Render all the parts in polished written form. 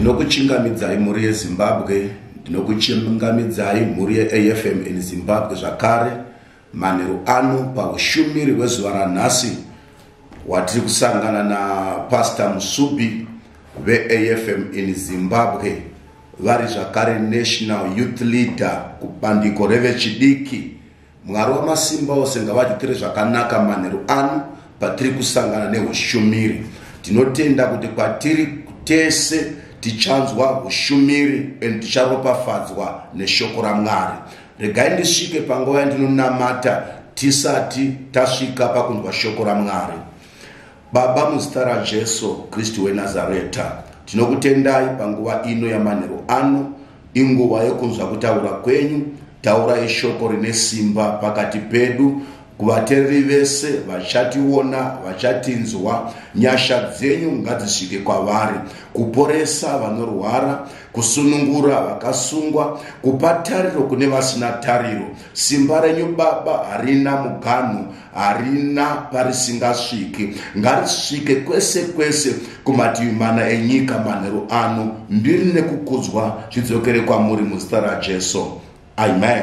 Ndinokuchingamidzai muri yeZimbabwe, ndinokuchingamidzai muri yeAFM in Zimbabwe zvakare manheru ano paushumiri hwezuva ranhasi watiri kusangana na Pastor Musubi veAFM in Zimbabwe vari zvakare National Youth Leader kubandiko revechidiki. Mwari wamasimba ose ngavatiitire zvakanaka manheru ano patiri kusangana neushumiri. Tinotenda kuti kwatiri tese tichanzwa ushumiri and ticharopafadzwa neshoko raMwari. Regai ndisvike panguva yandinonamata tisati tasvika pakunzwa shoko raMwari. Baba muzita raJesu Kristu weNazareta, tinokutendai panguva ino yamanheru ano, inguva yekunzwa kutaura kwenyu. Taurai shoko rine simba pakati pedu, kuvateereri vese vachationa vachatinzwa. Nyasha dzenyu ngadzisvike kwavari, kuporesa vanorwara, kusunungura vakasungwa, kupa tariro kune vasina tariro. Simba renyu Baba harina muganhu, harina parisingasviki. Ngarisvike kwese kwese kumativi mana enyika manheru ano. Mbiri nekukudzwa zvidzokere kwamuri muzita raJesu. Amen.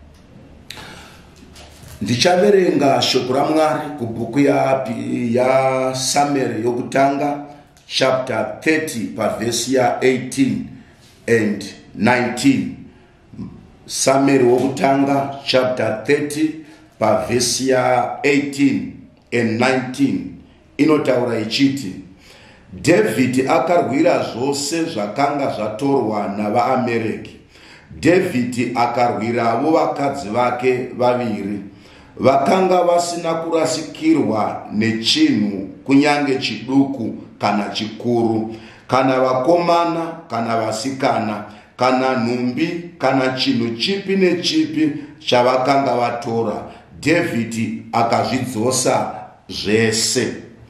Ndichaverenga shoko raMwari kubhuku ya Samuel yokutanga chapter 30 pavhesi ya 18 and 19. Samuel wokutanga chapter 30 pavhesi ya 18 and 19 inotaura ichiti: David akarwira zvose zvakanga zvatorwa navaAmereki. David akarwiravo vakadzi vake vaviri vakanga vasina kurasikirwa nechinhu, kunyange chiduku kana chikuru, kana vakomana kana vasikana, kana nhumbi kana chinhu chipi nechipi chavakanga vatora. David akazvidzosa zvese.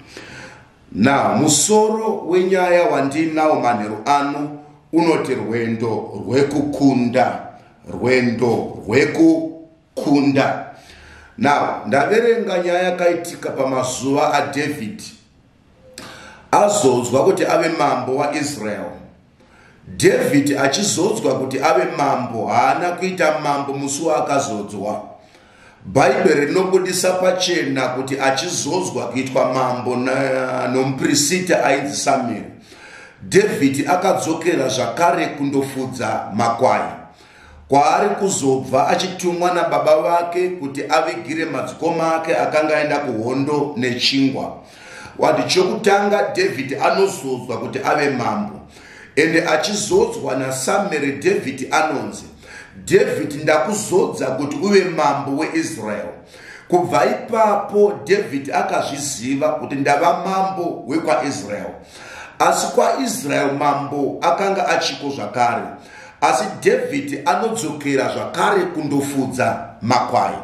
Musoro wenyaya wandinawo manheru ano unoti rwendo rwekukunda, rwendo rwekukunda. Ndaverenga nyaya yakaitika pamazuva aDavid azodzwa kuti ave mambo waIsrael. David achizodzwa kuti ave mambo haana kuita mambo musi waakazodzwa. Bhaibheri rinobudisa pachena kuti achizodzwa kuitwa mambo nomuprista ainzi Samuel, David akadzokera zvakare kundofudza makwai, kwaari kuzobva achitumwa nababa vake kuti avigire madzikoma ake akanga aenda kuhondo nechingwa. Wati chokutanga David anozodzwa kuti ave mambo, ende achizodzwa naSamuel David anonzi, David ndakuzodza kuti uve mambo weIsrael. Kubva ipapo David akazviziva kuti ndava mambo wekwaIsrael. Asi kwaIsrael mambo akanga achiko zvakare, asi David anodzokera zvakare kundofudza makwai.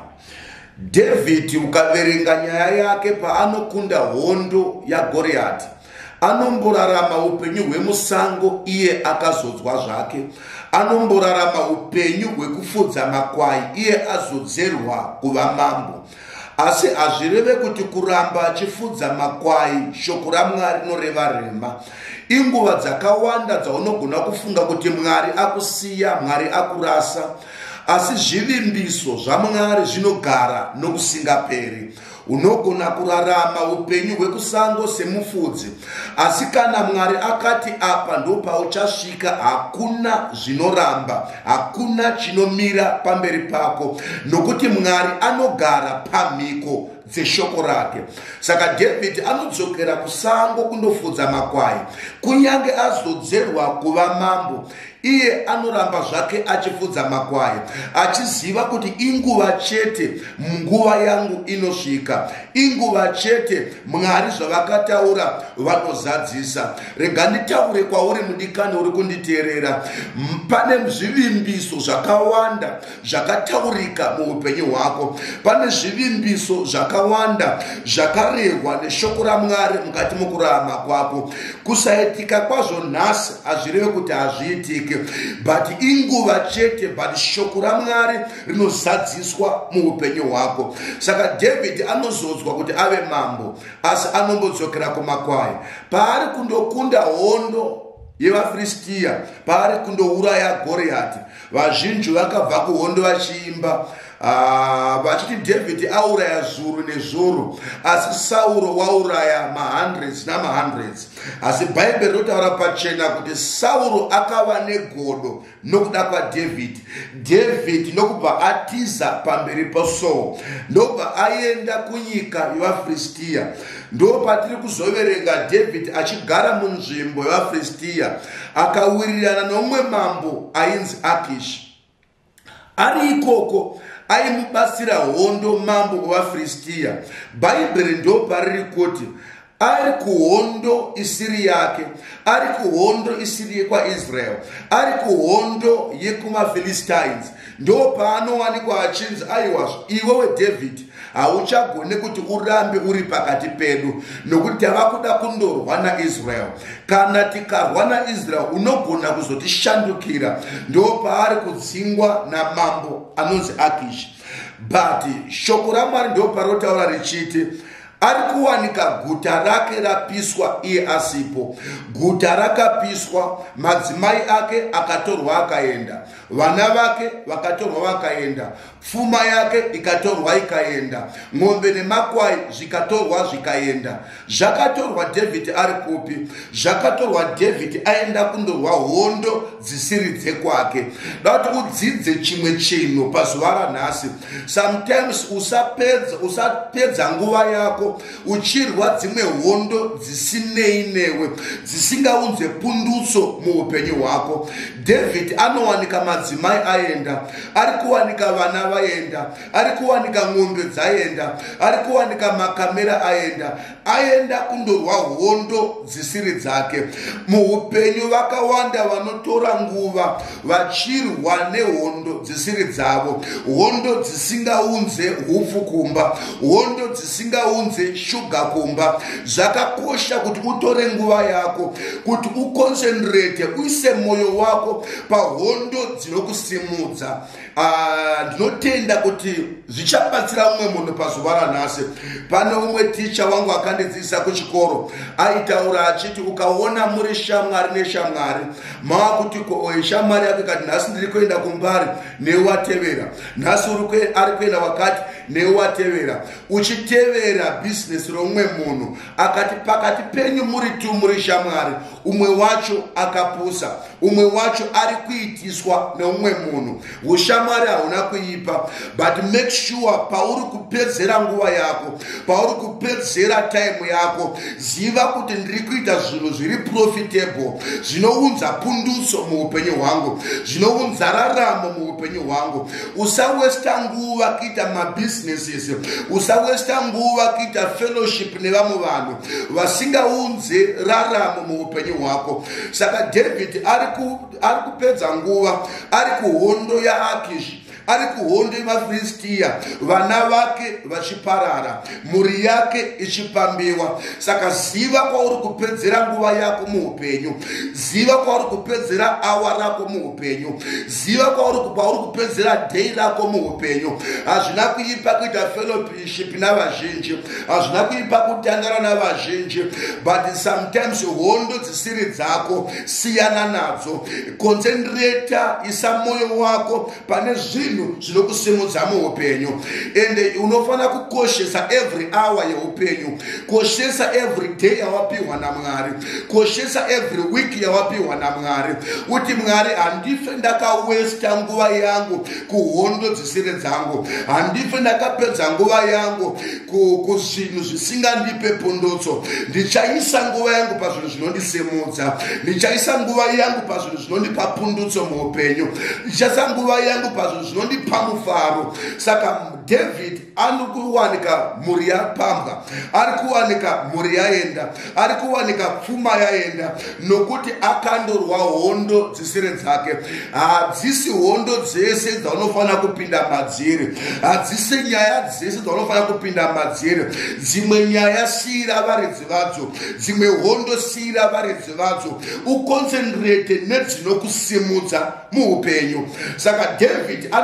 David ukaverenga nyaya yake paanokunda hondo yaGoriati, anomborarama upenyu hwemusango iye akazodzwa zvake. Anomborarama upenyu hwekufudza makwai iye azodzerwa kuva mambo. Asi hazvireve kuti kuramba achifudza makwai shoko raMwari rinoreva rema. Inguva dzakawanda dzaunogona kufunga kuti Mwari akusiya, Mwari akurasa, asi zvivimbiso zvaMwari zvinogara nokusingaperi. Unogona kurarama upenyu hwekusango semufudzi, asi kana Mwari akati apa ndopauchasvika, hakuna zvinoramba, hakuna chinomira pamberi pako, nokuti Mwari anogara pamhiko dzeshoko rake. Saka David anodzokera kusango kundofudza makwai. Kunyange azodzerwa kuva mambo, iye anoramba zvake achifudza makwai, achiziva kuti inguva chete, nguva yangu inosvika, inguva chete, Mwari zvavakataura vanozadzisa. Rega nditaure kwauri mudikani uri kunditeerera, pane zvivimbiso zvakawanda zvakataurika muupenyu hwako. Pane zvivimbiso zvakawanda zvakarehwa neshoko raMwari mukati mokurarama kwako. Kusaitika kwazvo nhasi hazvireve kuti hazviitike, but inguva chete, but shoko raMwari rinozadziswa muupenyu hwako. Saka David anozodzwa kuti ave mambo, asi anombodzokera kumakwai. Paari kundokunda hondo yevaFiristia paari kundouraya Goriati, vazhinji vakabva kuhondo vachiimba vachiti David auraya zuru nezuru, asi Sauro wauraya ma-hundreds nama-hundreds. Asi Bhaibheri rotaura pachena kuti Sauro akava negodo nokuda kwaDavid. David nokubva atiza pamberi paSaul, ndobva aenda kunyika yevaFiristia. Ndo patiri kuzoverenga David achigara munzvimbo yevaFiristia, akawirirana nomumwe mambo ainzi Akishi. Ari ikoko aimubatsira hondo mambo wevaFiristia. Bhaibheri ndo pariri kuti ari kuhondo isiri yake, ari kuhondo isiri yekwaIsrael, ari kuhondo yekumaPhilistines. Ndo paanowanikwa achinzi, aiwazvo iwewe David hauchagone kuti urambe uri pakati pedu, nokuti tava kuda kundorwa naIsrael. Kana tikarwa naIsrael unogona kuzotishandukira. Ndo paari kudzingwa namambo anonzi Akishi. But shoko raMwari ndo parotaura richiti ari kuwanika guta rake rapiswa iye asipo. Guta rakapiswa, madzimai ake akatorwa akaenda, vana vake vakatorwa vakaenda, pfuma yake ikatorwa ikaenda, ng'ombe nemakwai zvikatorwa zvikaenda. Zvakatorwa David ari kupi? Zvakatorwa David aenda kundorwa hondo dzisiri dzekwake. Dati udzidze chimwe chinhu pazuva ranhasi. Sometimes usapedza nguva yako uchirwa dzimwe hondo dzisinei newe, dzisingaunze pundutso muupenyu hwako. David anowanika madzimai aenda, ari kuwanika vana vaenda, ari kuwanika ng'ombe dzaenda, ari kuwanika makamera aenda kundorwa hondo dzisiri dzake. Muupenyu vakawanda vanotora nguva vachirwa nehondo dzisiri dzavo, hondo dzisingaunze hupfu kumba, hondo dzisingaunze shuga kumba. Zvakakosha kuti utore nguva yako, kuti uconcentrate, uise moyo wako pahondo dzinokusimudza. Ndinotenda kuti zvichabatsira umwe munhu pazuva ranhasi. Pane umwe ticha wangu akandidzidzisa kuchikoro, aitaura achiti ukaona muri shamwari neshamwari, maakuti shamwari yake kati nhasi ndiri kuenda kumbari newatevera, nhasi ari kuenda wakati newatevera, uchitevera bhizinesi romumwe munhu. Akati pakati penyu muri tu muri shamwari, umwe wacho akapusa, umwe wacho ari kuitiswa neumwe munhu. Ushamwari hauna kuipa, but make sure pauri kupedzera nguva yako, pauri kupedzera time yako, ziva kuti ndiri kuita zvinhu zviri profitable, zvinounza pundutso muupenyu hwangu, zvinounza raramo muupenyu hwangu. Usawesta nguva kuita mabusinesses, usawesta nguva kuita fellowship nevamwe vanhu vasingaunze raramo muupenyu hwako. Saka David ari kupedza nguva ari kuhondo yaAkishi, ari kuhondo yevaFiristia, vana vake vachiparara, mhuri yake ichipambiwa. Saka ziva kwauri kupedzera nguva yako muupenyu, ziva kwauri kupedzera awa rako muupenyu, ziva kwauri kupedzera day rako muupenyu. Hazvina kuipa kuita fellowship navazhinji, hazvina kuipa kutangana navazhinji, but sometimes hondo dzisiri dzako siyana nadzo. Concentrate, isa moyo wako pane zvinhu zvinokusimudza muupenyu. Ende unofana kukoshesa every hour yeupenyu, koshesa every day yawapiwa naMwari, koshesa every week yawapiwa naMwari. Uti Mwari, handife ndakawesta nguva yangu kuhondo dzisiri dzangu, handife ndakapedza nguva yangu kuzvinhu zvisingandipe pundutso. Ndichaisa nguva yangu pazvinhu zvinondisimudza, ndichaisa nguva yangu pazvinhu zvinondipa pundutso muupenyu, ndichaisa nguva yangu pazvinhu zvinondipa mufaro. Saka David ari kuwanika mhuri yapambwa, ari kuwanika mhuri yaenda, ari kuwanika pfuma yaenda, nokuti akandorwa hondo dzisiri dzake. Hadzisi hondo dzese dzaunofana kupinda madziri, hadzisi nyaya dzese dzaunofana kupinda madziri. Dzimwe nyaya siyira varedzi vadzo, dzimwe hondo siyira varedzi vadzo, uconcentrate nedzinokusimudza muupenyu. Saka David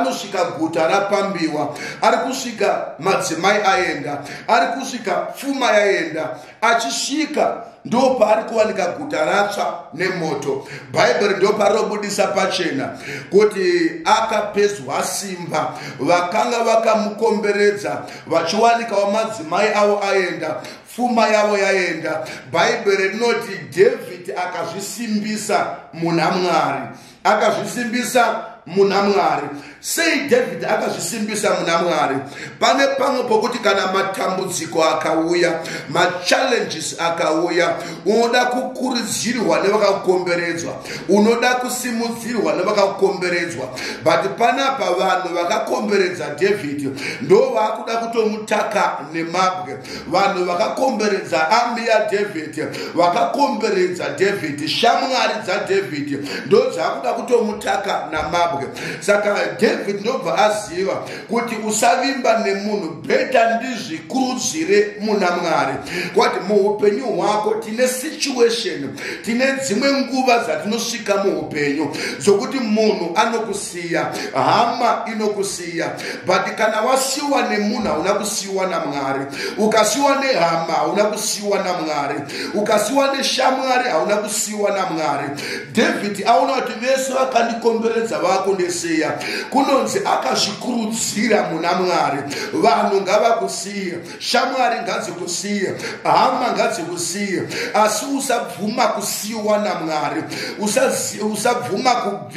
anosvika guta rapambiwa, ari kusvika madzimai aenda, ari kusvika pfuma yaenda, achisvika ndo paari kuwanika guta ratsva nemoto. Bhaibheri ndo parinobudisa pachena kuti akapedzwa simba, vakanga vakamukomberedza vachiwanikawo madzimai avo aenda, pfuma yavo yaenda. Bhaibheri rinoti Dhavhidhi akazvisimbisa muna Mwari, akazvisimbisa muna Mwari. Sei Dhavhidhi akazvisimbisa muna Mwari? Pane pamwe pokuti kana matambudziko akauya, machallenges akauya, unoda kukurudzirwa nevakakukomberedzwa, unoda kusimudzirwa nevakakukomberedzwa. But panapa vanhu vakakomberedza Dhavhidhi ndo vakuda kutomutaka nemabwe. Vanhu vakakomberedza army yaDhavhidhi, vakakomberedza Dhavhidhi, shamwari dzaDhavhidhi ndo dzakuda kutomutaka namabwe. Saka David ndobva aziva kuti usavimba nemunhu, bheta ndizvikurudzire muna Mwari. Kwati muupenyu hwako tine situation, tine dzimwe nguva dzatinosvika muupenyu dzokuti munhu anokusiya, hama inokusiya. But kana wasiwa nemunhu hauna kusiyiwa naMwari, ukasiwa nehama hauna kusiyiwa naMwari, ukasiwa neshamwari hauna kusiyiwa naMwari. David aona kuti vese vakandikomberedza vakundisiya, kunonzi akazvikurudzira muna Mwari. Vanhu ngavakusiye, shamwari ngadzikusiye, hama ngadzikusiye, asi usabvuma kusiyiwa naMwari, usabvuma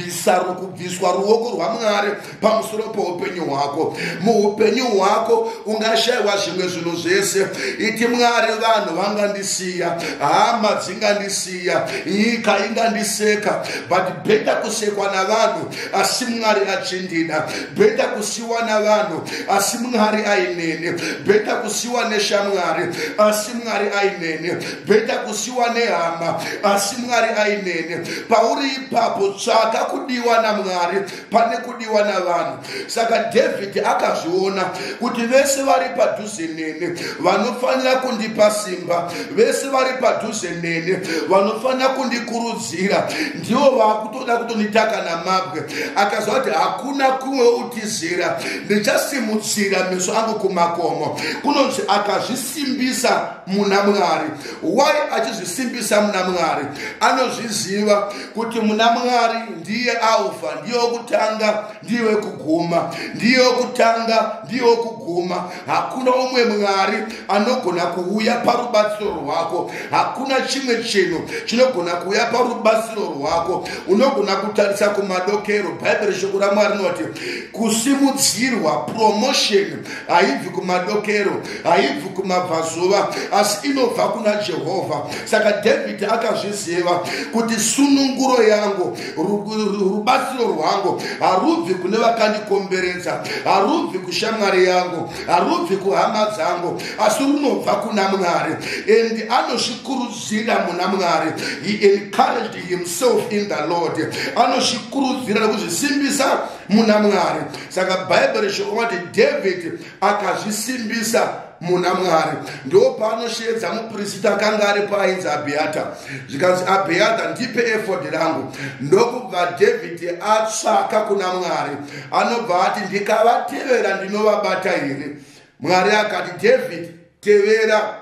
kubviswa ruoko rwaMwari pamusoro poupenyu hwako. Muupenyu hwako ungashayiwa zvimwe zvinhu zvese, iti Mwari vanhu vangandisiya, hama dzingandisiya, nyika ingandiseka, but bheta kusekwa navanhu asi Mwari achindida, bheta kusiyiwa navanhu asi Mwari ainene, bheta kusiyiwa neshamwari asi Mwari ainene, bheta kusiyiwa nehama asi Mwari ainene. Pauri ipapo tsvaka kudiwa naMwari pane kudiwa navanhu. Saka Dhavhidhi akazviona kuti vese vari padhuze nene vanofanira kundipa simba, vese vari padhuze nene vanofanira kundikurudzira, ndivo vakutoda kutonditaka namabwe. Akazva kuti hakuna kumwe utizira, ndichasimudzira meso angu kumakomo. Kunonzi akazvisimbisa muna Mwari. Why achizvisimbisa muna Mwari? Anozviziva kuti muna Mwari ndiye Alfa, ndiye wokutanga, ndiye wekuguma, ndiye wokutanga, ndiye wokuguma. Hakuna umwe Mwari anogona kuuya parubatsiro rwako, hakuna chimwe chinhu chinogona kuuya parubatsiro rwako. Unogona kutarisa kumadokero. Bhaibheri shoko raMwari rinoti kusimudzirwa, promotion, haibvi kumadokero, haibvi kumabvazuva, asi inobva kuna Jehovha. Saka Dhavhidhi akazviziva kuti sununguro yangu, rubatsiro rwangu harubvi kune vakandikomberedza, harubvi kushamwari yangu, harubvi kuhama dzangu, asi runobva kuna Mwari. And anozvikurudzira muna Mwari. He encouraged himself in the Lord. Anozvikurudzira nekuzvisimbisa muna Mwari. Saka Bhaibheri shoko kuti David akazvisimbisa muna Mwari. Ndo paanoshedza muprista akanga ari painzi Abhiata, zvikanzi Abhiata ndipe efodhi rangu. Ndokubva David atsvaka kuna Mwari, anobva ati ndikavatevera ndinovabata here? Mwari akati David tevera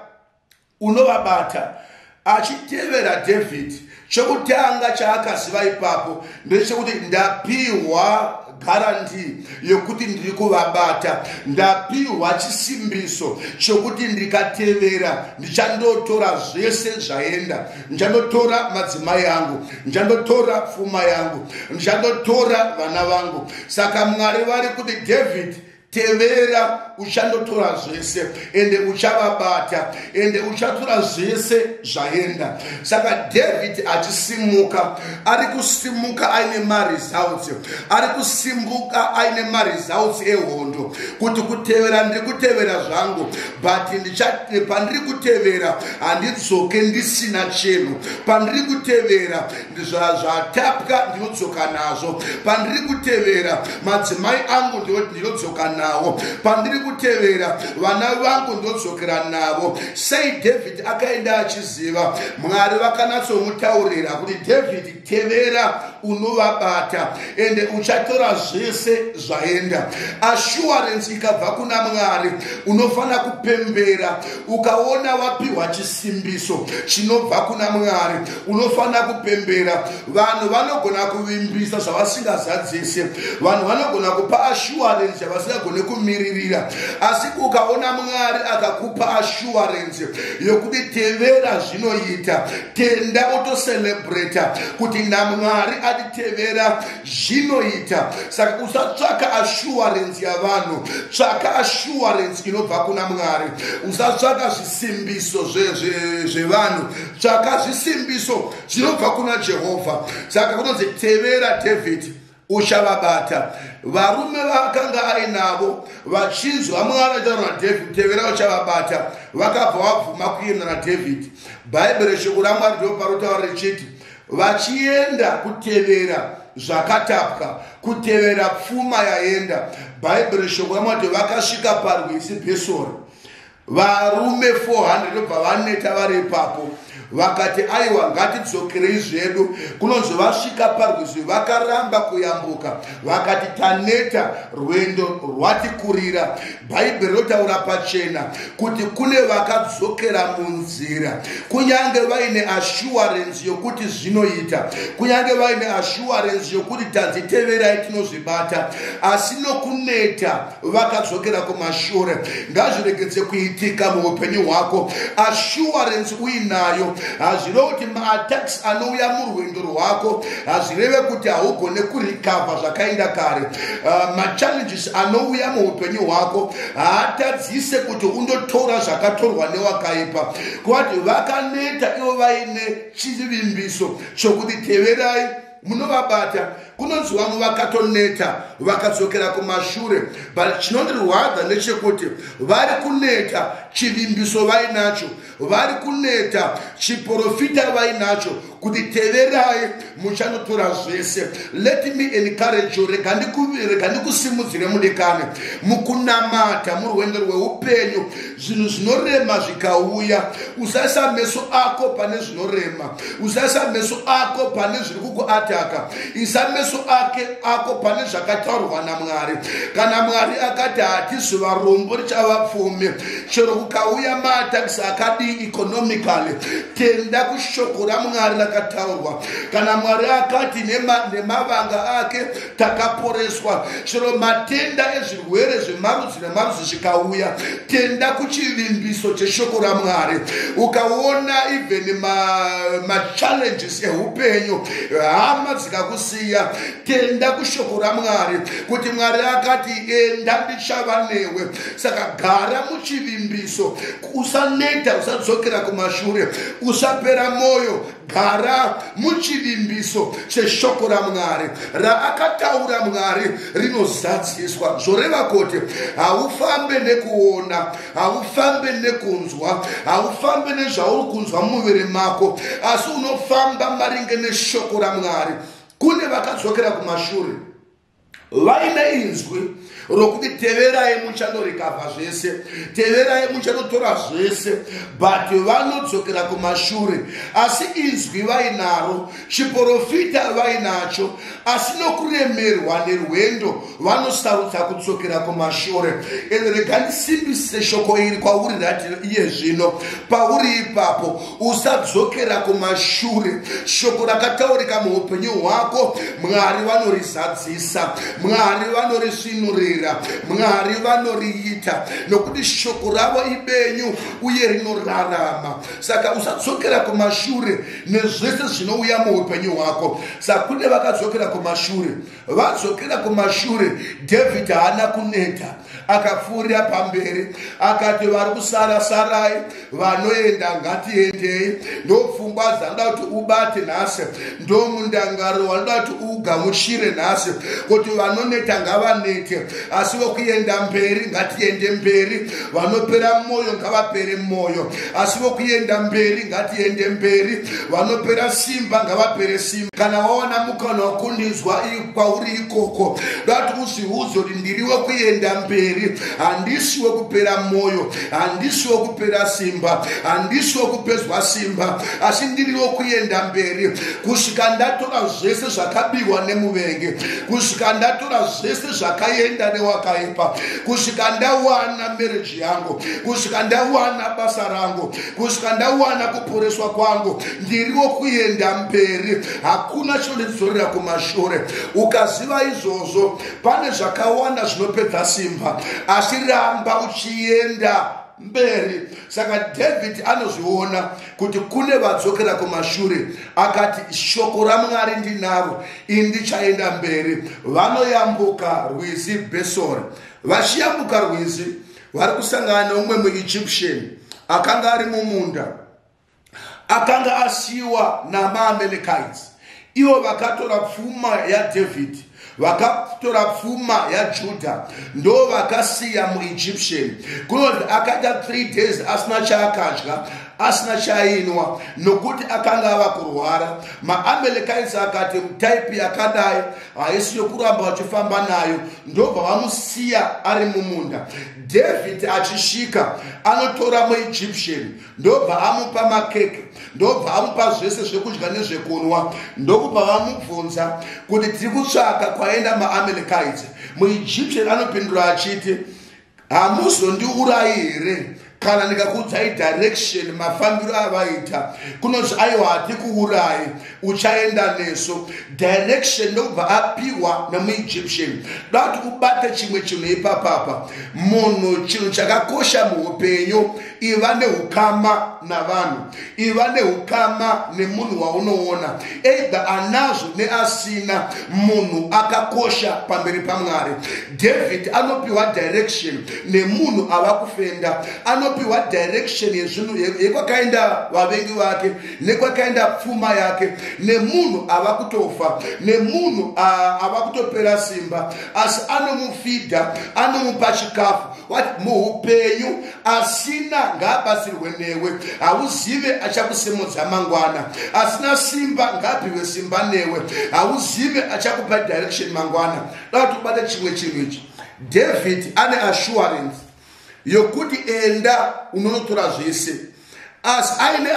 unovabata. Achitevera David, chokutanga chaakaziva ipapo ndechekuti ndapiwa garanti yokuti ndiri kuvabata, ndapiwa chisimbiso chokuti ndikatevera ndichandotora zvese zvaenda, ndichandotora madzimai angu, ndichandotora pfuma yangu, ndichandotora vana vangu. Saka Mwari vari kuti David tevera, uchandotora zvese ende uchavabata ende uchatora zvese zvaenda. Saka David achisimuka, ari kusimuka aine maresults, ari kusimuka aine maresults ehondo, kuti kutevera ndiri kutevera zvangu, but pandiri kutevera handidzoke ndisina chinhu, pandiri kutevera zvatapwa ndinodzoka nazvo, pandiri kutevera madzimai angu ndinodzoka nawo, pandiri kutevera vana vangu ndodzokera navo. Sei David akaenda achiziva, Mwari vakanatsomutaurira kuti David tevera unovabata ende uchatora zvese zvaenda. Assurance ikabva kuna Mwari, unofana kupembera ukaona wapiwa chisimbiso chinobva kuna Mwari, unofana kupembera. Vanhu vanogona kuvimbisa zvavasingazadzise, vanhu vanogona kupa assurance yavasingagone kumiririra, asi ukaona Mwari akakupa assurance yokuti tevera zvinoita, tenda otocelebrata kuti naMwari atitevera zvinoita. Saka usatsvaka assurance yavanhu, tsvaka assurance inobva kuna Mwari. Usatsvaka zvisimbiso zvevanhu, tsvaka zvisimbiso zvinobva kuna Jehovha. Saka kunonzi tevera David uchavabata. Varume vakanga ainavo vachinzwa Mwari achitaura naDavid tevera uchavabata, vakabva vabvuma kuenda naDavid. Bhaibheri shoko raMwari ndiro parotaura richiti vachienda kutevera zvakatapwa, kutevera pfuma yaenda. Bhaibheri shoko raMwari vakasvika parwizi Bhesori, varume 400 ndobva vaneta vari ipapo. Vakati aiwa ngatidzokerei zvedu. Kunonzi vasvika parwizi vakaramba kuyambuka, vakati taneta, rwendo rwatikurira. Bhaibheri rotaura pachena kuti kune vakadzokera munzira, kunyange vaine assurance yokuti zvinoita, kunyange vaine assurance yokuti tadziteverai tinozvibata, asi nokuneta vakadzokera kumashure. Ngazviregedze kuitika muupenyu hwako. Assurance uinayo hazvireve kuti maattacks anouya murwendo rwako hazvireve kuti haugone kurikavha zvakaenda kare. Machallenges anouya muupenyu hwako haatadzise kuti undotora zvakatorwa newakaipa. Kwati vakaneta ivo vaine chivimbiso chokuti teverai munovabata. Kunonzi vamwe vakatoneta vakadzokera kumashure, but chinondirwadza ndechekuti vari kuneta chivimbiso vainacho, vari kuneta chiprofita vainacho kuti teverai muchanotora zvese. Let me encourage you, rega ndikusimudzire mudekani mukunamata murwendo rweupenyu. Zvinhu zvinorema zvikauya, usaisa meso ako pane zvinorema, usaisa meso ako pane zviri kukuataka, isa meso ako pane zvakataurwa naMwari. Kana Mwari akati hatisi varombo richavapfumi, chero kukauya maatakisi akadii economically, tenda kushoko raMwari rakataurwa. Kana Mwari akati nemavanga ake takaporeswa, chero matenda ezvirwere zvemarudzi nemarudzi zvikauya, tenda kuchivimbiso cheshoko raMwari. Ukaona even machallenges eupenyu, hama dzikakusiya, tenda kushoko raMwari kuti Mwari akati enda ndichava newe. Saka gara muchivimbiso, usaneta, usadzokera kumashure, usapera moyo, gara muchivimbiso cheshoko raMwari. Raakataura Mwari rinozadziswa, zvoreva kuti haufambe nekuona, haufambe nekunzwa, haufambe nezvauri kunzwa mumuviri mako, asi unofamba maringe neshoko raMwari. Kune vakadzokera kumashure vaine inzwi rokuti teverai muchandorikavha zvese, teverai muchanotora zvese, but vanodzokera kumashure. Asi inzwi vainaro, chiprofita vainacho, asi nokuremerwa nerwendo vanosarudza kudzokera kumashure. Ende rega ndisimbise shoko iri kwauri rati iye zvino pauri ipapo usadzokera kumashure. Shoko rakataurika muupenyu hwako Mwari vanorizadzisa, Mwari vanorisvinurira, Mwari vanoriita, nokuti shoko ravo ibenyu uye rinorarama. Saka usadzokera kumashure nezvese zvinouya muupenyu hwako. Saka kune vakadzokera kumashure, vadzokera kumashure. David haana kuneta, akapfuurira pamberi, akati vari kusara sarai, vanoenda ngatiendei, ndopfungwa dzandoda kuti ubate nhasi, ndomundangaro wanoda kuti ugamuchire nhasi, kuti vanoneta ngavanete, asi vokuenda mberi ngatiende mberi. Vanopera moyo ngavapere moyo, asi vokuenda mberi ngatiende mberi. Vanopera simba ngavapere simba. Kana waona mukana wakundinzwa kwauri ikoko, dati uzviudze kuti ndiri wekuenda mberi, handisi wekupera moyo, handisi wekupera simba, handisi wekupedzwa simba, asi ndiri wekuenda mberi. Kusvika ndatora zvese zvakabiwa nemuvengi, kusvika ndatora zvese zvakaenda newakaipa, kusvika ndawana mereji yangu, kusvika ndawana basa rangu, kusvika ndawana kuporeswa kwangu, ndiri wekuenda mberi. Hakuna chinondidzorera kumashure. Ukaziva izvozvo, pane zvakawanda zvinopedza simba, asi ramba uchienda mberi. Saka David anozviona kuti kune vadzokera kumashure, akati shoko raMwari ndinaro, ini ndichaenda mberi. Vanoyambuka rwizi Besori. Vachiyambuka rwizi, vari kusangana neumwe muEgyptian akanga ari mumunda, akanga asiyiwa namaAmalekites. Ivo vakatora pfuma yaDavid, vakatora pfuma yaJudha, ndo vakasiya muEgyptian. Kunonzi akaita 3 days asina chaakadya, asina chainwa, nokuti akanga ava kurwara. MaAmalekites akati type yakadai haisi yokuramba vachifamba nayo, ndobva vamusiya ari mumunda. David achisvika anotora muEgyptian, ndobva amupa makeke, ndobva amupa zvese zvekudya nezvekunwa. Ndokubva vamubvunza kuti tiri kutsvaka kwaenda maAmalekites. MuEgyptian anopindura achiti, hamuzondiurayi here kana ndikakuudzai direction mafambiro avaita? Kunonzi aiwa hatikuurayi, uchaenda neso. Direction ndobva apiwa nemuEgyptian. Dati ubate chimwe chinhu ipapapa. Munhu chinhu chakakosha muupenyu, iva neukama navanhu, iva neukama nemunhu waunoona, either anazvo neasina. Munhu akakosha pamberi paMwari. David anopiwa direction nemunhu ava kufenda, anopiwa direction yezvinhu yekwakaenda vavengi vake, nekwakaenda pfuma yake, nemunhu ava kutofa, nemunhu ava kutopera simba, asi anomufidha, anomupa chikafu. Wati muupenyu asina ngaabasirwe newe, hauzive achakusimudza mangwana. Asina simba ngaapiwe simba newe, hauzive achakupa direction mangwana. Dati ubate chimwe chinhu ichi. David ane assurance yokuti enda unonotora zvese, asi aine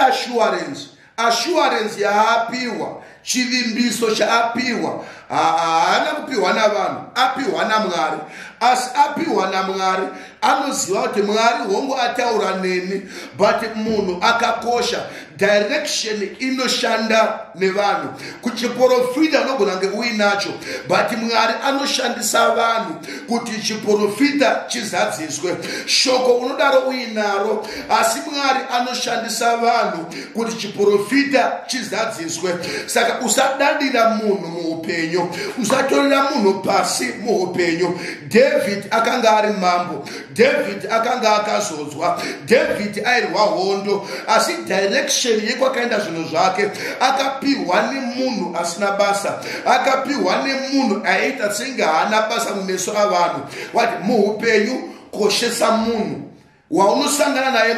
assurance yaapiwa, chivimbiso chaapiwa. Haana kupiwa navanhu, apiwa naMwari. Asi apiwa naMwari, anoziva kuti Mwari hongu ataura neni, but munhu akakosha. Direction inoshanda nevanhu. Kuchiprofita unogona kunge uinacho, but Mwari anoshandisa vanhu kuti chiprofita chizadziswe. Shoko unodaro uinaro, asi Mwari anoshandisa vanhu kuti chiprofita chizadziswe. Saka usadadira munhu muupenyu, usatorera munhu pasi muupenyu. David akanga ari mambo, David akanga akazodzwa, David airwa hondo, asi direction yekwakaenda zvinhu zvake akapiwa nemunhu asina basa, akapiwa nemunhu aita senge haana basa mumeso avanhu. Wati muupenyu koshesa munhu waunosangana naye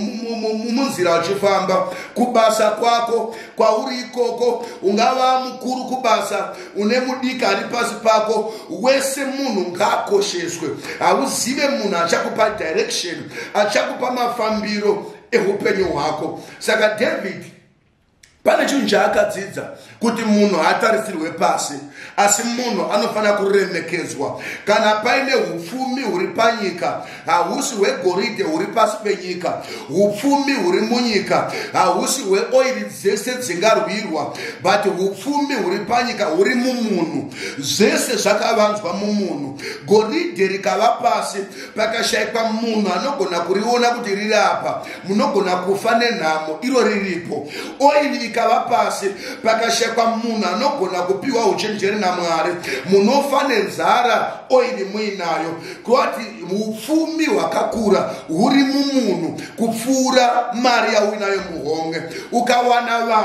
munzira uchifamba, kubasa kwako kwauri ikoko, ungava mukuru kubasa, une mudiki ari pasi pako, wese munhu ngaakosheswe. Hauzive munhu achakupa direction, achakupa mafambiro eupenyu hwako. Saka David pane chinhu chaakadzidza kuti munhu haatarisirwe pasi, asi munhu anofanira kuremekedzwa. Kana paine hupfumi huri panyika, hahusi hwegoridhe huri pasi penyika. Hupfumi huri munyika hahusi hweoiri dzese dzingarwirwa, but hupfumi huri panyika huri mumunhu. Zvese zvakavanzwa mumunhu. Goridhe rikava pasi, pakashayikwa munhu anogona kuriona kuti riri apa, munogona kufa nenhamo, iro riripo. Oiri ikava pasi, pakashayikwa munhu anogona kupiwa uchenjeri naMwari, munofa nenzara, oiri muinayo. Kuti upfumi hwakakura huri mumunhu kupfuura mari yauinayo muhomwe. Ukawana vanhu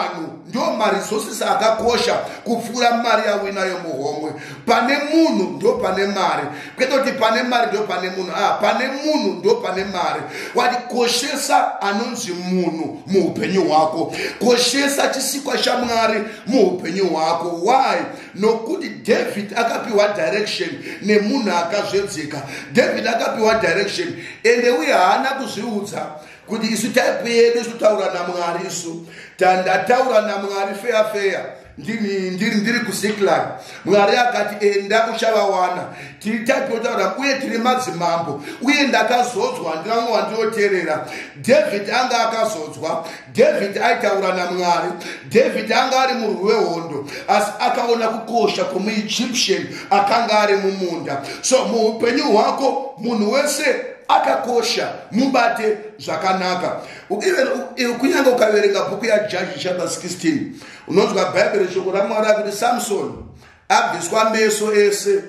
ndo maresources akakosha kupfuura mari yawinayo muhomwe. Pane munhu ndo pane mari, kwete kuti pane mari ndo pane munhu. Pane munhu ndo pane mari. Wati koshesa anonzi munhu muupenyu hwako, koshesa chisikwa chamwari muupenyu hwako. Why? Nokuti David akapiwa direction nemunhu akazvedzeka. David akapiwa direction ende uye haana kuzviudza kuti isu type yedu isu taura naMwari, isu tandataura naMwari feya ndiri kuZiklag. Mwari akati enda uchavawana. Tiri type yotaura uye tiri madzimambo uye ndakazodzwa ndiramwe wandinoteerera. David anga akazodzwa. David aitaura naMwari. David anga ari murwi wehondo asi akaona kukosha kwomuEgyptian akanga ari mumunda. So muupenyu hwako munhu wese akakosha, mubate zvakanaka. Kunyange ukaverenga bhuku yaJudges chapter 16 unonzwa Bhaibheri shoko raMwari kuti Samson abviswa meso ese,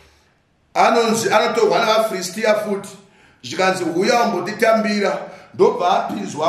anotorwa navaFiristia futi, zvikanzi uya umbotitambira, ndobva apinzwa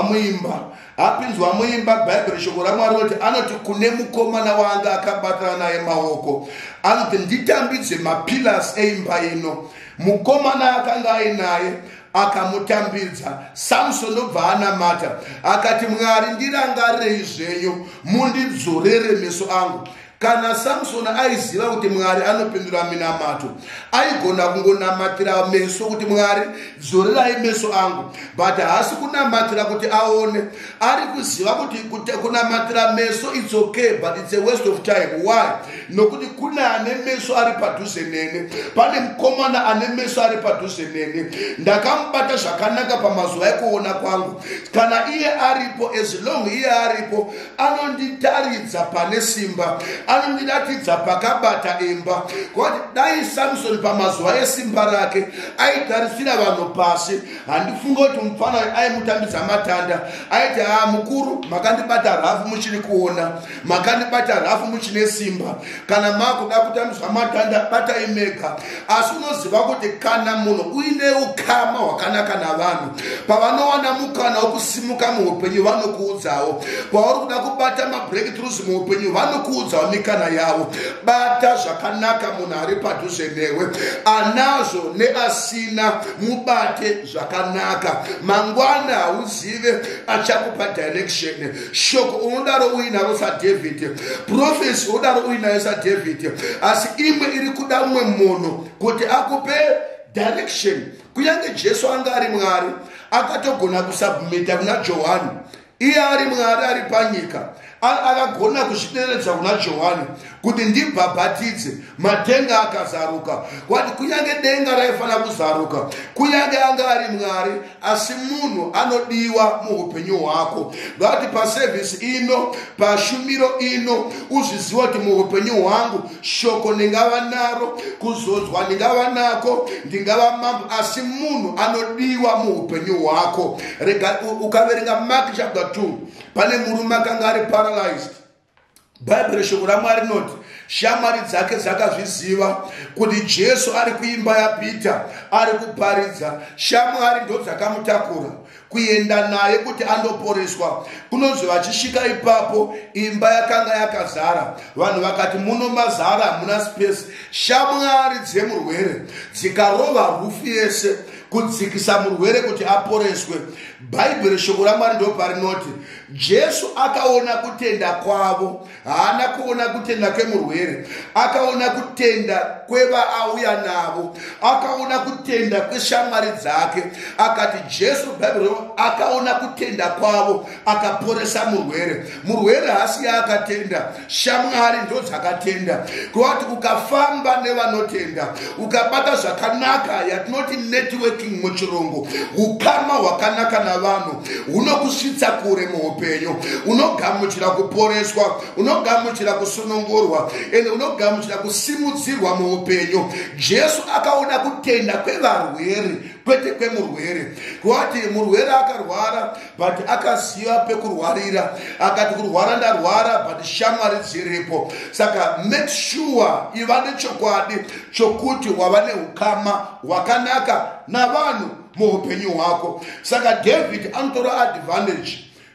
muimba. Bhaibheri shoko raMwari kuti anoti kune mukomana wanga akabatana naye maoko, anoti nditambidze mapillars eimba ino. Mukomana akanga ainaye akamutambidza. Samson ndobva anamata akati, Mwari ndirangarirei zvenyu mundidzorere meso angu. Kana Samson aiziva kuti Mwari anopindura minamato, aigona kungonamatira meso kuti Mwari dzorerai meso angu, but haasi kunamatira kuti aone. Ari kuziva kuti kunamatira meso it's okay, but it's a waste of time. Why? Nokuti kuna ane meso ari padhuze nene, pane mukomana ane meso ari padhuze nene. Ndakamubata zvakanaka pamazuva ekuona kwangu. Kana iye aripo, as long iye aripo, anonditaridza pane simba, anondiratidza pakabata imba. Kuti dai Samson pamazuva esimba rake aigarisira vanhu pasi, handifunga kuti mufana aimutambidza matanda. Aiti, mukuru, makandibata rafu muchiri kuona, makandibata rafu muchine simba. Kana makuda kutambidzwa matanda, batai mega. Asi unoziva kuti kana munhu uine ukama hwakanaka navanhu, pavanowana mukana wokusimuka muupenyu vanokuudzawo. Pauri kuda kubata mabreakthroughs muupenyu vanokuudzawo mikana yavo. Bata zvakanaka munhu ari padhuze newe, anazvo neasina, mubate zvakanaka. Mangwana hauzive achakupa direction. Shoko unodaro uinaro saDavid, prophecy unodaro uinayo saDavid, asi imwe iri kuda mumwe munhu kuti akupe direction. Kunyange Jesu anga ari Mwari akatogona kusubmita kuna Johani. Iye ari Mwari ari panyika, akagona kuzvideredza kuna Johani kuti ndibhabhatidze, matenga akazaruka. Kwati kunyange denga raifanira kuzaruka, kunyange anga ari Mwari, asi munhu anodiwa muupenyu hwako. Ngati paservice ino, pashumiro ino, uzviziva kuti muupenyu hwangu shoko ndingava naro, kuzodzwa ndingava nako, ndingava mambo, asi munhu anodiwa muupenyu hwako. Rega ukaverenga Mark chapter 2, pane murume akanga ari paralyzed. Bhaibheri shoko raMwari rinoti shamwari dzake dzakazviziva kuti Jesu ari kuimba yaPita ari kuparidza. Shamwari ndo dzakamutakura kuenda naye kuti andoporeswa. Kunonzi vachisvika ipapo imba yakanga yakazara, vanhu vakati muno mazara hamuna space. Shamwari dzemurwere dzikarova rufu yese kudzikisa murwere kuti aporeswe. Bhaibheri shoko raMwari ndo parinoti Jesu akaona kutenda kwavo, haana kuona kutenda kwemurwere, akaona kutenda kwevaauya navo, akaona kutenda kweshamwari dzake. Akati Jesu, Bhaibheri akaona kutenda kwavo akaporesa murwere. Murwere hasi yaakatenda, shamwari ndo dzakatenda. Kwati ukafamba nevanotenda, ukabata zvakanaka, yatinoti networking muchirungu, ukama hwakanaka navanhu, hunokusvitsa kure muupenyu, unogamuchira kuporeswa, unogamuchira kusunungurwa, ende unogamuchira kusimudzirwa muupenyu. Jesu akaona kutenda kwevarwere kwete kwemurwere. Kwati murwere akarwara, but akaziva pekurwarira, akati kurwara ndarwara, but shamwari dziripo. Saka make sure iva nechokwadi chokuti wava neukama hwakanaka navanhu muupenyu hwako. Saka David anotora advantage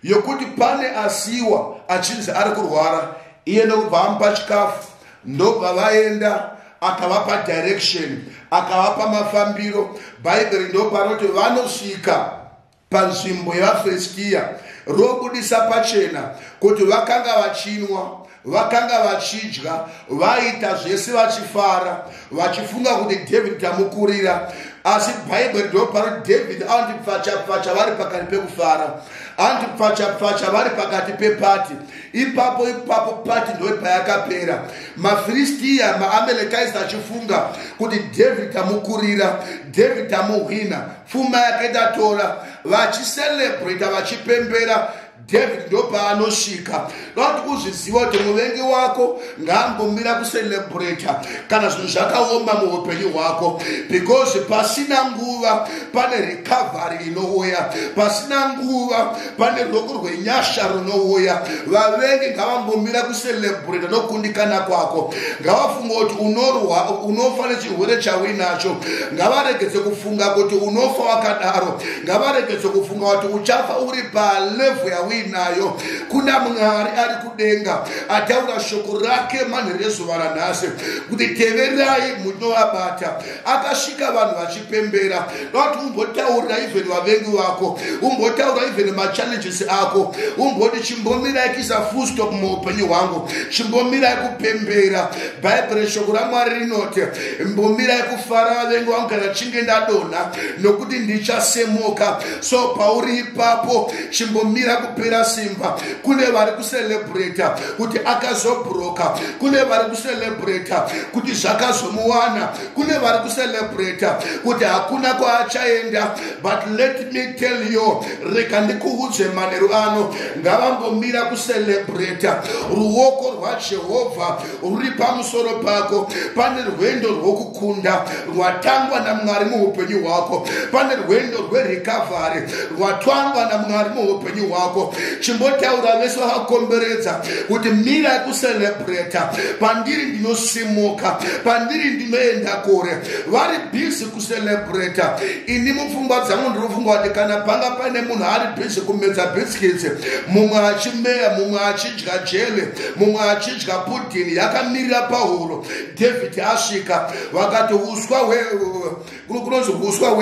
yokuti pane asiwa achinzi ari kurwara, iye ndokubva amupa chikafu, ndobva vaenda akavapa direction, akavapa mafambiro. Bhaibheri ndoparoti vanosvika panzvimbo yevaFiristia robudisa pachena kuti vakanga vachinwa, vakanga vachidya, vaita zvese vachifara, vachifunga kuti David tamukurira. Asi Bhaibheri ndoparoti David andipfacha vari pakati pekufara, andipfacha vari pakati pepati. Ipapo pati ndo payakapera. MaFiristia, maAmalekite achifunga kuti David tamukurira, David tamuhwina, pfuma yake tatora, vachicelebrata, vachipembera. David ndo paanosvika. Noti kuzviziva kuti muvengi wako ngaambomira kucelebrata kana zvinhu zvakaoma muupenyu hwako, because pasina nguva pane recovery inouya, pasina nguva pane ruoko rwenyasha runouya. Vavengi ngavambomira kucelebrata nokundikana kwako, ngavafunga kuti unofa nechirwere chauinacho, ngavaregedze kufunga kuti unofa wakadaro, ngavaregedze kufunga kuti uchafa uri palevel yauinayo. Kuna Mwari ari kudenga ataura shoko rake manheru ezuva ranhasi kuti teverai munovabata. Akasvika vanhu vachipembera. Noti umbotaurira even vavengi vako, umbotaurira even machallenges ako, umboti chimbomirai kuisa full stop muupenyu hwangu, chimbomirai kupembera. Bhaibheri shoko raMwari rinoti mbomirai kufara vavengi vangu kana chinge ndadonha, nokuti ndichasemuka. So pauri ipapo chimbomira kupera simba. Kune vari kucelebrata kuti akazobroka, kune vari kucelebrata kuti zvakazomuwana, kune vari kucelebrata kuti hakuna kwaachaenda. But let me tell you, reka ndikuudze manheru ano, ngavambomira kucelebrata. Ruoko rwaJehovha ruri pamusoro pako. Pane rwendo rwokukunda rwatangwa naMwari muupenyu hwako, pane rwendo rwerecovery rwatangwa naMwari muupenyu hwako. Chimbotaura vese vakakomberedza kuti mira kucelebrata. Pandiri ndinosimuka, pandiri ndinoenda kure, vari busy kucelebrata. Ini mupfungwa dzangu ndinofunga kuti kana panga pane munhu ari busy kumedza biscuits, mumwe achimeya, mumwe achidya jele, mumwe achidya pudini yakamirira pahuro, David asvika vakati uswa kunonzi uswa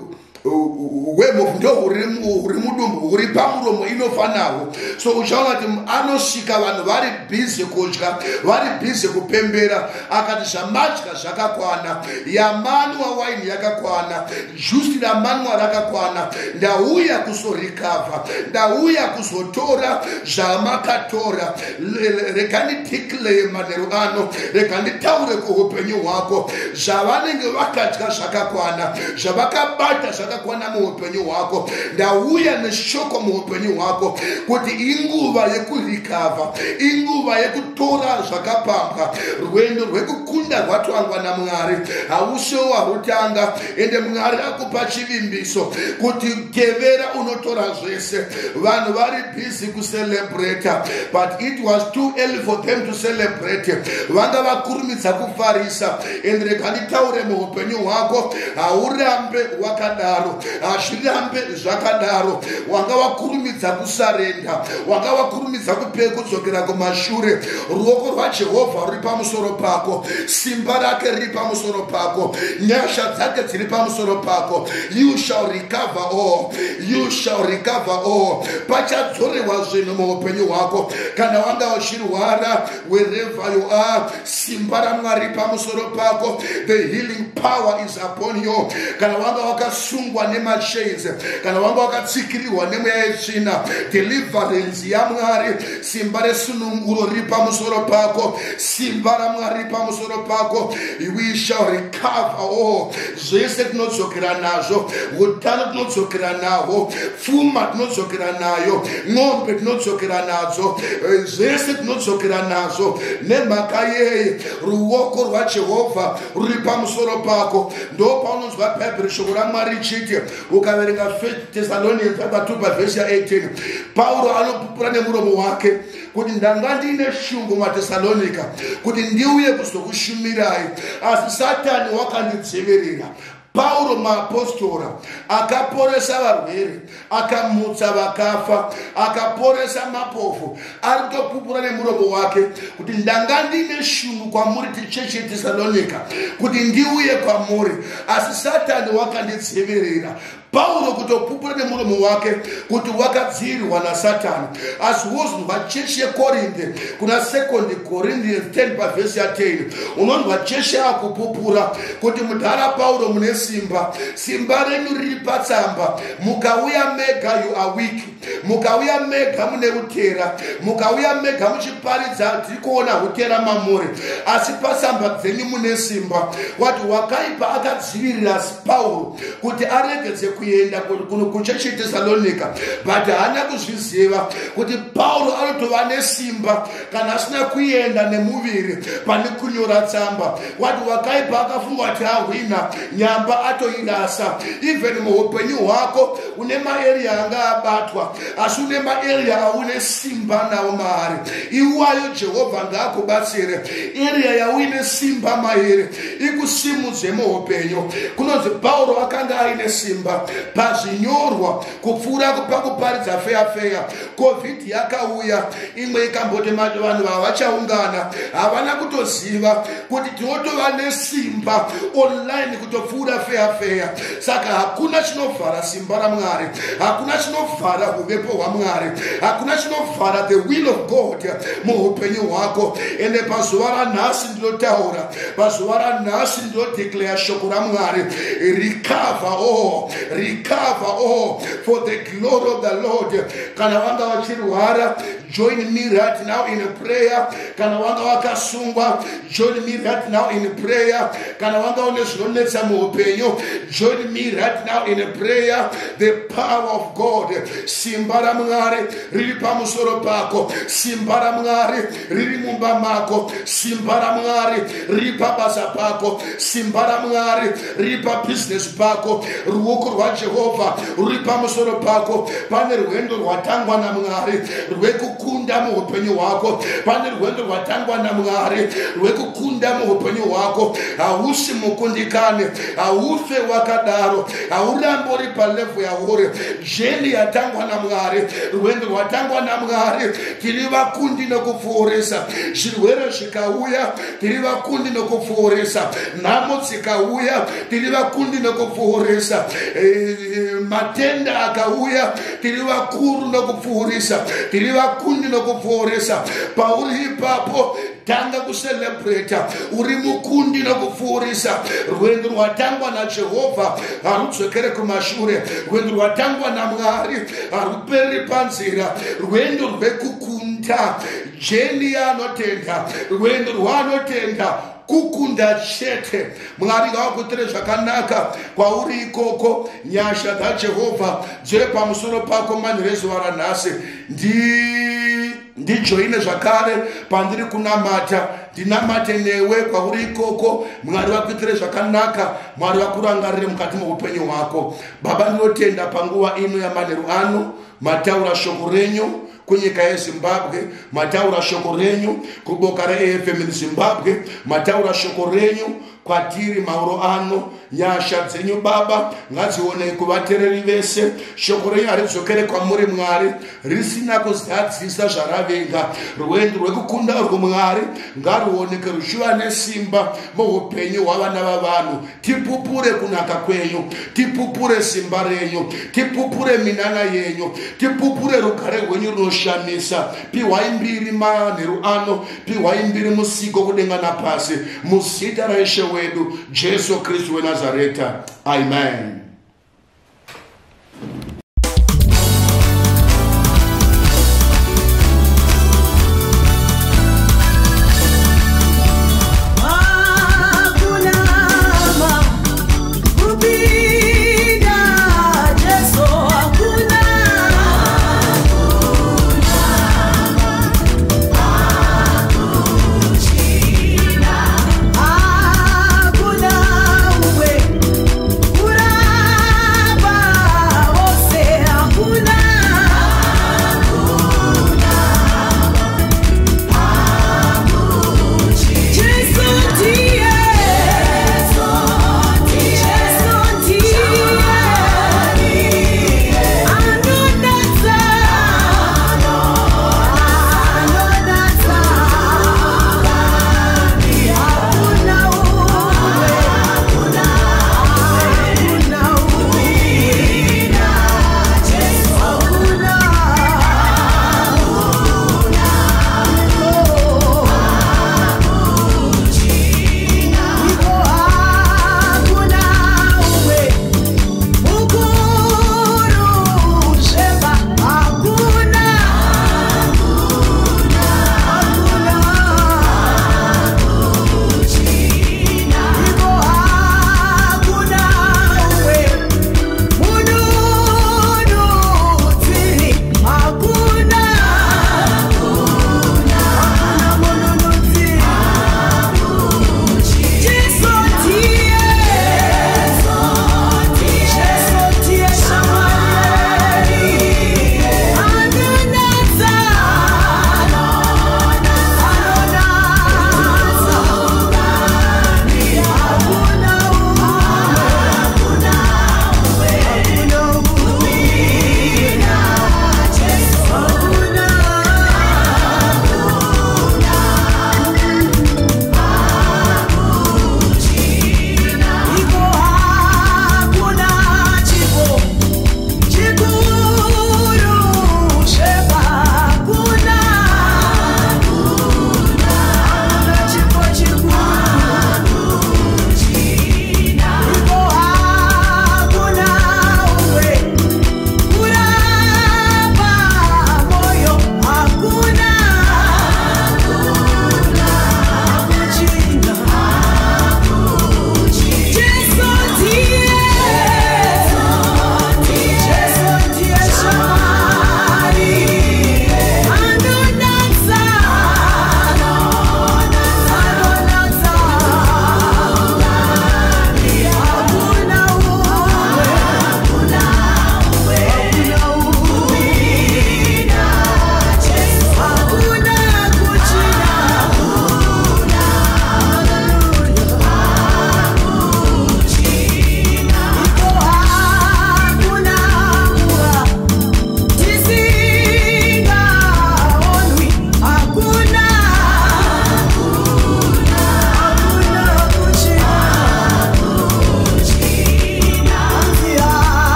hwemovhu ndo huri mudumbu, huri pamuromo inofanawo. So uchaona kuti anosvika vanhu vari busy kudya, vari busy kupembera. Akati zvamadya zvakakwana, yamanwa waini yakakwana, juice ramanwa rakakwana, ndauya kuzorecover, ndauya kuzotora zvamakatora. Rekani declare manheru ano, rekani taure kuupenyu hwako, zvavanenge vakadya zvakakwana, zvavakabata zvakakwana muupenyu hwako. Ndauya neshoko muupenyu hwako kuti inguva yekurecover, inguva yekutora zvakapambwa. Rwendo rwekukunda rwatwangwa naMwari hausiwo warutanga, ende Mwari akupa chivimbiso kuti tevera unotora zvese. Vanhu vari busy kucelebrata, but it was too early for them to celebrate. Vanga vakurumidza kufarisa. Ende reka nditaure muupenyu hwako, haurambe wakadaro, hazvirambe zvakadaro. Wanga wakurumidza kusarenda, wanga wakurumidza kudzokera kumashure. Ruoko rwaJehovha ruri pamusoro pako, simba rake riri pamusoro pako, nyasha dzake dziri pamusoro pako. You shall recover all, you shall recover all. Pachadzorewa zvinhu muupenyu hwako. Kana wanga uchirwara, wherever you are, simba raMwari pamusoro pako. The healing power is upon you. Kana wanga wakasungwa nemachains, kana wanga wakatsikirirwa nemweya yetsvina, deliverance yaMwari, simba resununguro riri pamusoro pako, simba raMwari riri pamusoro pako. We shall recover all. Zvese tinodzokera nazvo, utano tinodzokera nahwo, pfuma tinodzokera nayo, ng'ombe tinodzokera nadzo, zvese tinodzokera nazvo. Nemhaka yei ruoko rwaJehovha ruri pamusoro pako. Ndo paunonzwa Bhaibheri shoko raMwari richiti, ukaverenga 1 Thessalonians 2:18, Pauro anopupura nemuromo wake kuti ndanga ndine shungu maTesalonika kuti ndiuye kuzokushumirai, asi Satani wakandidzivirira. Pauro maapostora akaporesa varwere, akamutsa vakafa, akaporesa mapofu. Ari kutopupura nemuromo wake kuti ndanga ndine shungu kwamuri tichechi yeTesalonika kuti ndiuye kwamuri, asi Satani wakanditseverera. Paulo kutopupura nemuromo wake kuti wakadzirirwa naSatani. Asi wozunzwa chechi yeKorinde kuna 2 Corinthians 10 pavhesi ya 10 unonzwa chechi akupupura kuti mudhara Paulo mune simba, simba renu riri patsamba, mukauya mega you are weak, mukauya mega mune utera, mukauya mega muchiparidza tiri kuona utera mamuri, asi patsamba dzenyu mune simba. Wati wakaipa akadzivirira Paulo kuti aregedze kuenda kuchechi yeTesalonika, but haana kuzviziva kuti Paulo anotova nesimba kana asina kuenda nemuviri pane kunyora tsamba. Wati wakaipa akafunga kuti ahwina nyamba atoirasa. Even muupenyu hwako une maeria anga abatwa, asi une maeria aune simba nawo maari. Iwayo Jehovha ngaakubatsire area yauine simba mairi ikusimudze muupenyu. Kunonzi Paulo akanga aine simba pazvinyorwa kupfuura pakuparidza feya. COVID yakauya, imwe ikamboti vanhu vavachaungana havana kutoziva kuti tinotova nesimba online kutopfuura feya. Saka hakuna chinovhara simba raMwari, hakuna chinovhara uvepo hwaMwari, hakuna chinovhara the will of God muupenyu hwako. Ende pazuva ranhasi ndinotaura, pazuva ranhasi ndinodeclare shoko raMwari, recover all for the glory of the Lord. Kana vanga vachirwara, join me right now in prayer. Kana vanga vakasungwa, join me right now in prayer. Kana vanga une zvinonetsa muupenyu, join me right now in prayer. The power of God, simba raMwari riri pamusoro pako, simba raMwari riri mumba mako, simba raMwari riri pabasa pako, simba raMwari riri pabusiness pako. Ruoko rwaJehovha ruri pamusoro pako. Pane rwendo rwatangwa naMwari rwekukunda muupenyu hwako, pane rwendo rwatangwa naMwari rwekukunda muupenyu hwako. Hausi mukundikane, haufe wakadaro, haurambi uri palevu yauri. Jeni yatangwa naMwari, rwendo rwatangwa naMwari. Tiri vakundi nokupfuurisa. Zvirwere zvikauya tiri vakundi nokupfuurisa. Nhamo dzikauya tiri vakundi nokupfuurisa. Matenda akauya tiri vakuru nokupfuurisa, tiri vakundi nokupfuurisa. Pauri ipapo tanga kucelebrata uri mukundi nokupfuurisa. Rwendo rwatangwa naJehovha harudzokere kumashure, rwendo rwatangwa naMwari harupereri panzira. Rwendo rwekukunda, jeni yanotenda, rwendo rwanotenda kukunda chete. Mwari ngakuitire zvakanaka kwauri ikoko. Nyasha dzaJehovha dziri pamusoro pako manje rezuva ranhasi. Ndijoine zvakare pandiri kunamata, ndinamate newe kwauri ikoko. Mwari vakuitire zvakanaka, Mwari vakurangarire mukati muupenyu hwako. Baba, ndinotenda panguva ino yamanheru ano mataura shoko renyu kunyika yeZimbabwe, mataura shoko renyu kuboka reAFM Zimbabwe, mataura shoko renyu kwatiri mauro ano. Nyasha dzenyu Baba ngadzionei kuvateereri vese. Shoko renyu haridzokere kwamuri Mwari risina kuzadzisa zvaravenga. Rwendo rwekukunda rwaMwari ngaruoneke ruchiva nesimba muupenyu hwavana vavanhu. Tipupure kunaka kwenyu, tipupure simba renyu, tipupure minana yenyu, tipupure rugare rwenyu runoshamisa. Pihwai mbiri manheru ano, pihwai mbiri musiko kudenga napasi, muzita raIshe wedu Jesu Kristu weNazareta. Amen.